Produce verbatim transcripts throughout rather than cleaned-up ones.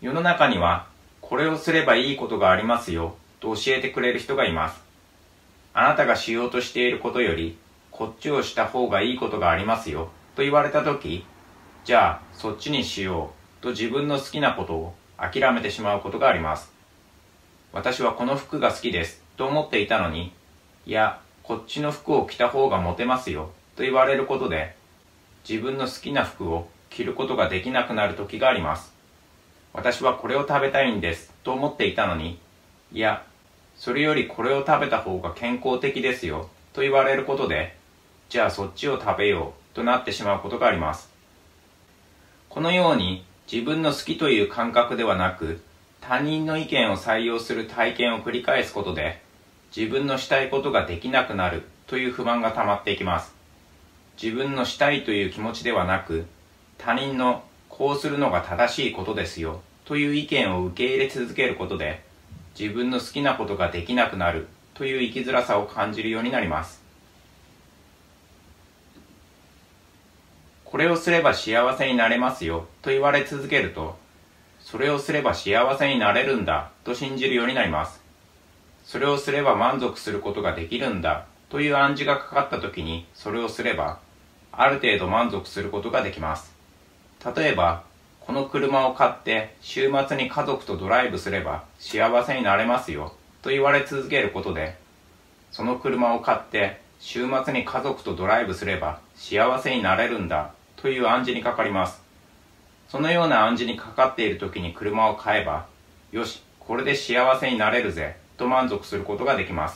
世の中には、これをすればいいことがありますよ、と教えてくれる人がいます。あなたがしようとしていることより、こっちをした方がいいことがありますよ、と言われたとき、じゃあ、そっちにしよう、と自分の好きなことを諦めてしまうことがあります。私はこの服が好きです、と思っていたのに、いや、こっちの服を着た方がモテますよ、と言われることで、自分の好きな服を着ることができなくなる時があります。私はこれを食べたいんです、と思っていたのに、いや、それよりこれを食べた方が健康的ですよ、と言われることで、じゃあそっちを食べよう、となってしまうことがあります。このように、自分の好きという感覚ではなく、他人の意見を採用する体験を繰り返すことで、自分のしたいことができなくなるという不満が溜まっていきます。自分のしたいという気持ちではなく、他人のこうするのが正しいことですよという意見を受け入れ続けることで、自分の好きなことができなくなるという生きづらさを感じるようになります。これをすれば幸せになれますよと言われ続けると、それをすれば幸せになれるんだと信じるようになります。それをすれば満足することができるんだという暗示がかかった時にそれをすれば、ある程度満足することができます。例えば、この車を買って週末に家族とドライブすれば幸せになれますよと言われ続けることで、その車を買って週末に家族とドライブすれば幸せになれるんだという暗示にかかります。そのような暗示にかかっている時に車を買えば、よし、これで幸せになれるぜと満足することができます。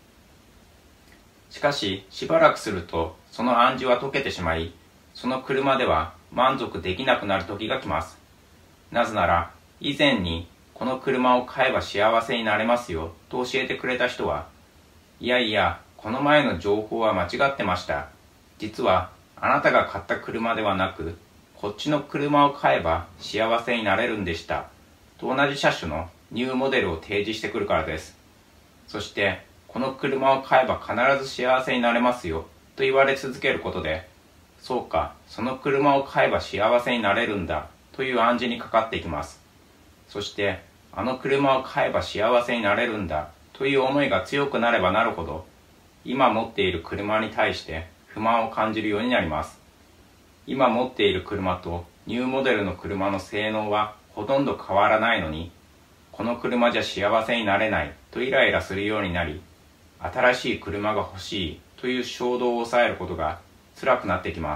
しかし、しばらくするとその暗示は解けてしまい、その車では満足できなくなる時が来ます。なぜなら、以前にこの車を買えば幸せになれますよと教えてくれた人は、いやいや、この前の情報は間違ってました。実はあなたが買った車ではなく、こっちの車を買えば幸せになれるんでした。と同じ車種のニューモデルを提示してくるからです。そして、この車を買えば必ず幸せになれますよと言われ続けることで、そうか、その車を買えば幸せになれるんだという暗示にかかっていきます。そして、あの車を買えば幸せになれるんだという思いが強くなればなるほど、今持っている車に対して不満を感じるようになります。今持っている車とニューモデルの車の性能はほとんど変わらないのに、この車じゃ幸せになれないとイライラするようになり、新しい車が欲しいという衝動を抑えることが辛くなってきます。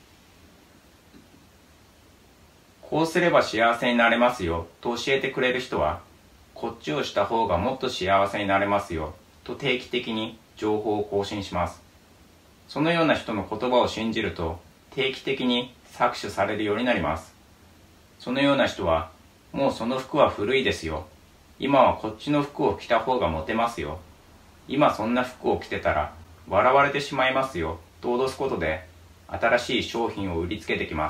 こうすれば幸せになれますよと教えてくれる人は、こっちをした方がもっと幸せになれますよと定期的に情報を更新します。そのような人の言葉を信じると定期的に搾取されるようになります。そのような人は、もうその服は古いですよ。今はこっちの服を着た方がモテますよ。今そんな服を着てたら笑われてしまいますよと脅すことで新しい商品を売りつけてきます。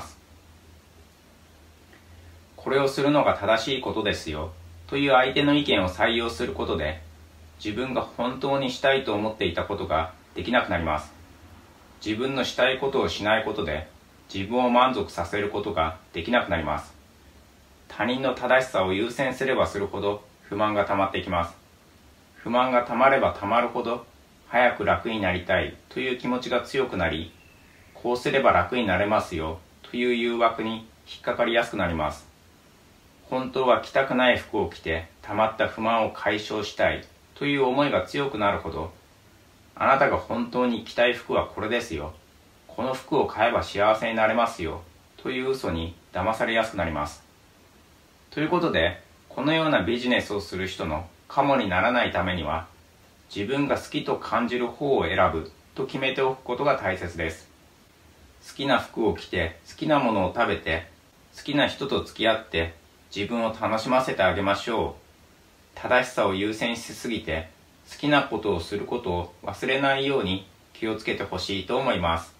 これをするのが正しいことですよという相手の意見を採用することで、自分が本当にしたいと思っていたことができなくなります。自分のしたいことをしないことで自分を満足させることができなくなります。他人の正しさを優先すればするほど不満が溜まっていきます。不満が溜まれば溜まるほど早く楽になりたいという気持ちが強くなり、こうすれば楽になれますよという誘惑に引っかかりやすくなります。本当は着たくない服を着て溜まった不満を解消したいという思いが強くなるほど、あなたが本当に着たい服はこれですよ。この服を買えば幸せになれますよ。という嘘に騙されやすくなります。ということで、このようなビジネスをする人のカモにならないためには、自分が好きと感じる方を選ぶと決めておくことが大切です。好きな服を着て、好きなものを食べて、好きな人と付き合って、自分を楽しませてあげましょう。正しさを優先しすぎて、好きなことをすることを忘れないように気をつけてほしいと思います。